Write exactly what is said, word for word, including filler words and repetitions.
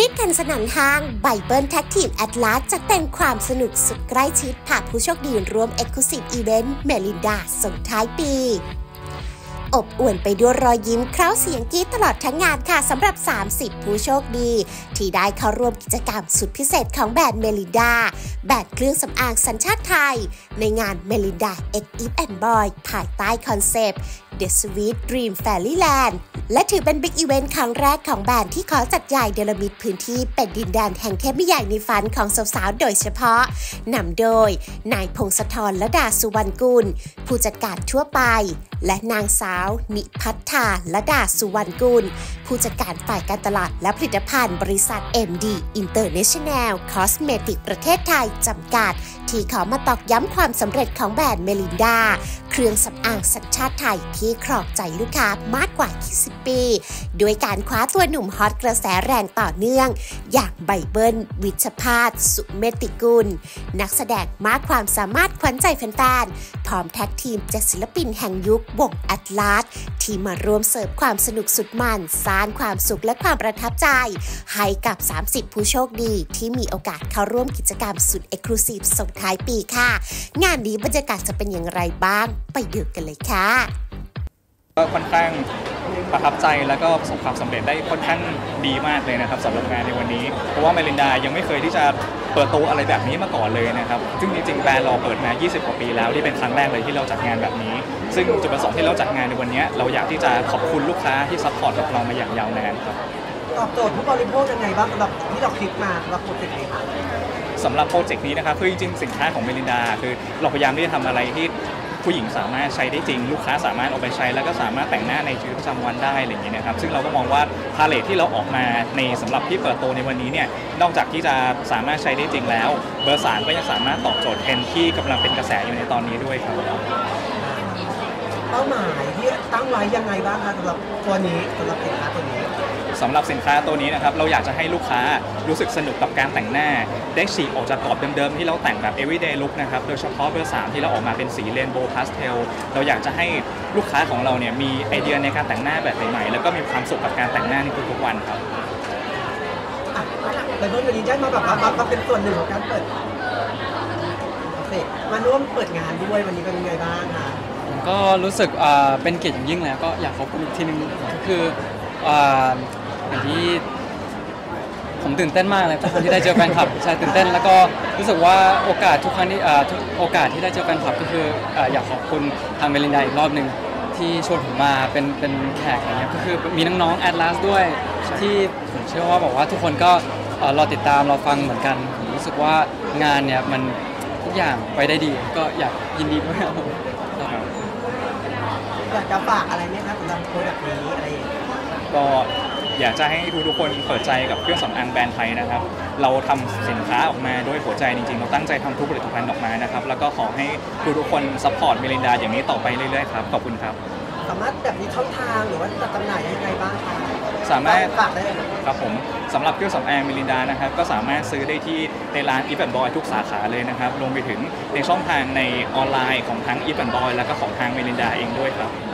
รี๊ดกันสนั่นห้างไบเบิลแท็กทีมแอตลาสจัดเต็มความสนุกสุดใกล้ชิดพาผู้โชคดีร่วม Exclusive Event เมลินดาส่งท้ายปีอบอวลไปด้วยรอยยิ้มเคล้าเสียงกรี๊ดตลอดทั้งงานค่ะสำหรับสามสิบผู้โชคดีที่ได้เข้าร่วมกิจกรรมสุดพิเศษของแบรนด์เมลินดาแบรนด์เครื่องสำอางสัญชาติไทยในงานเมลินดา X If and Boy ภายใต้คอนเซปต์ The Sweet Dream Fairyland และถือเป็นบิ๊กอีเวนต์ครั้งแรกของแบรนด์ที่ขอจัดใหญ่เดลมิดพื้นที่เป็นดินแดนแห่งเทพนิยายในฝันของสาวๆโดยเฉพาะนำโดยนายพงศธร ลดาสุวรรณกุลผู้จัดการทั่วไปและนางสาวนิพัฒนา ลดาสุวรรณกุลผู้จัดการฝ่ายการตลาดและผลิตภัณฑ์บริษัท เอ็ม ดี International Cosmetic ประเทศไทยจำกัดที่ขอมาตอกย้ำความสำเร็จของแบรนด์เมลินดาเครื่องสำอางสัญชาติไทยที่ครองใจลูกค้ามากกว่ายี่สิบปีด้วยการคว้าตัวหนุ่มฮอตกระแสแรงต่อเนื่องอย่างไบเบิล วิชภาส สุเมติกุลนักแสดงมากความสามารถขวัญใจแฟนๆพร้อมแท็กทีมจากศิลปินแห่งยุควงแอตลาสที่มาร่วมเสิร์ฟความสนุกสุดมันสร้างความสุขและความประทับใจให้กับสามสิบผู้โชคดีที่มีโอกาสเข้าร่วมกิจกรรมสุดเอ็กซ์คลูซีฟส่งท้ายปีค่ะงานนี้บรรยากาศจะเป็นอย่างไรบ้างไปดูกันเลยค่ะก็ค่อนข้างประทับใจแล้วก็ประสบความสำเร็จได้ค่อนข้างดีมากเลยนะครับสำหรับงานในวันนี้เพราะว่าเมลินดายังไม่เคยที่จะเปิดตัวอะไรแบบนี้มาก่อนเลยนะครับซึ่งจริงๆแบรนด์เราเปิดมายี่สิบกว่าปีแล้วที่เป็นครั้งแรกเลยที่เราจัดงานแบบนี้ซึ่งจุดประสงค์ที่เราจัดงานในวันนี้เราอยากที่จะขอบคุณลูกค้าที่ซัพพอร์ตกับเรามาอย่างยาวนานครับตอบโจทย์ผู้บริโภคยังไงบ้างสำหรับที่เราคิดมาสำหรับโปรเจกต์นี้สำหรับโปรเจกต์นี้นะครับคือจริงๆสินค้าของเมลินดาคือเราพยายามที่จะทำอะไรที่ผู้หญิงสามารถใช้ได้จริงลูกค้าสามารถเอาไปใช้แล้วก็สามารถแต่งหน้าในชีวิตประจำวันได้อะไรอย่างเงี้ยนะครับซึ่งเราก็มองว่าพาเลทที่เราออกมาในสำหรับที่เปิดตัวในวันนี้เนี่ยนอกจากที่จะสามารถใช้ได้จริงแล้วเบอร์สามก็ยังสามารถตอบโจทย์เทรนด์ที่กำลังเป็นกระแสอยู่ในตอนนี้ด้วยครับเป้าหมายที่ตั้งไว้ยังไงบ้างคะสำหรับตัวนี้สำหรับสินค้าตัวนี้สำหรับสินค้าตัวนี้นะครับเราอยากจะให้ลูกค้ารู้สึกสนุกกับการแต่งหน้าได้ฉีกออกจากกรอบเดิมๆที่เราแต่งแบบ everyday look นะครับโดยเฉพาะเบอร์สามที่เราออกมาเป็นสีเรนโบว์พาสเทลเราอยากจะให้ลูกค้าของเราเนี่ยมีไอเดียในการแต่งหน้าแบบใหม่ๆแล้วก็มีความสุขกับการแต่งหน้าในทุกๆวันครับแต่เมื่อวันนี้ได้มาแบบว่ามาเป็นส่วนหนึ่งของการเปิดมาร่วมเปิดงานด้วยวันนี้เป็นยังไงบ้างคะก็รู้สึกเป็นเกียรติอย่างยิ่งแล้วก็อยากขอบคุณอีกทีนึงก็คืออย่างที่ผมตื่นเต้นมากเลยทุกคนที่ได้เจอแฟนคลับใช่ตื่นเต้นแล้วก็รู้สึกว่าโอกาสทุกครั้งที่ทุกโอกาสที่ได้เจอแฟนคลับก็คืออยากขอบคุณทางเมลินดาอีกรอบหนึ่งที่ชวนผมมาเป็นเป็นแขกอะไรเงี้ยก็คือมีน้องๆแอตลาสด้วยที่ผมเชื่อว่าบอกว่าทุกคนก็รอติดตามรอฟังเหมือนกันผมรู้สึกว่างานเนี่ยมันทุกอย่างไปได้ดีก็อยากยินดีด้วยครับอยากจะฝากอะไรไหมครับสำหรับโปรดักต์นี้อะไรก็อยากจะให้ทุกๆคนเปิดใจกับเครื่องสำอางแบรนด์ไทยนะครับเราทำสินค้าออกมาด้วยหัวใจจริงๆเราตั้งใจทำทุกผลิตภัณฑ์ออกมานะครับแล้วก็ขอให้ทุกๆคนซัพพอร์ตเมลินดาอย่างนี้ต่อไปเรื่อยๆครับขอบคุณครับสามารถแบบนี้ช่องทางหรือว่าจัดจำหน่ายยังไงบ้างคะสามารถฝากได้ครับผมสำหรับเครื่องสำอางเมลินดานะครับก็สามารถซื้อได้ที่ในร้าน If and Boy ทุกสาขาเลยนะครับรวมไปถึงในช่องทางในออนไลน์ของทั้ง If and Boy แล้วก็ของทางเมลินดาเองด้วยครับ